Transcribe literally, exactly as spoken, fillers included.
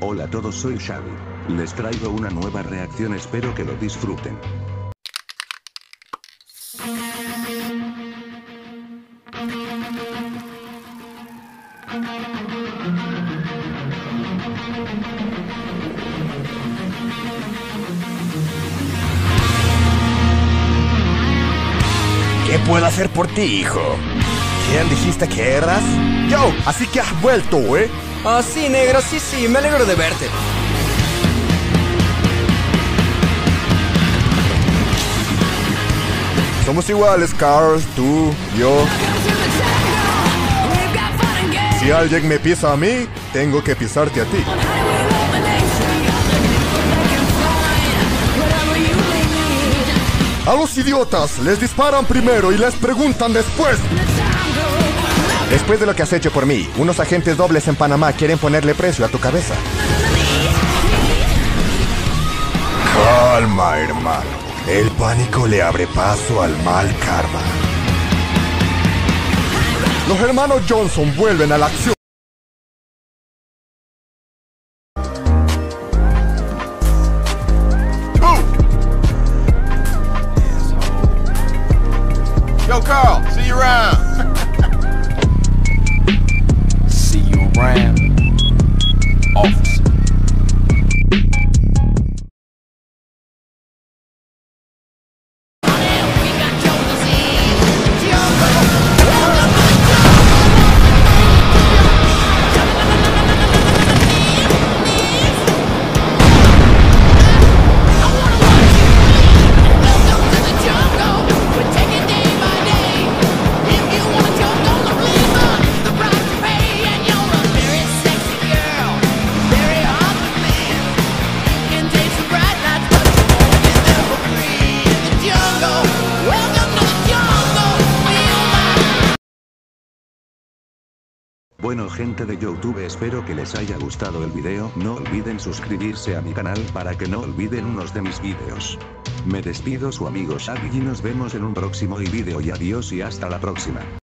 Hola a todos, soy Xavi. Les traigo una nueva reacción, espero que lo disfruten. ¿Qué puedo hacer por ti, hijo? ¿Quién dijiste que eras? Yo, así que has vuelto, ¿eh? Ah, sí, negro, sí, sí, me alegro de verte. Somos iguales, Carl, tú, yo. Si alguien me pisa a mí, tengo que pisarte a ti. A los idiotas les disparan primero y les preguntan después. Después de lo que has hecho por mí, unos agentes dobles en Panamá quieren ponerle precio a tu cabeza. Calma, hermano. El pánico le abre paso al mal karma. Los hermanos Johnson vuelven a la acción. Yo, Carl, see you around. See you around, officer. Bueno, gente de YouTube, espero que les haya gustado el video. No olviden suscribirse a mi canal para que no olviden unos de mis videos. Me despido, su amigo Xavi, y nos vemos en un próximo video, y adiós y hasta la próxima.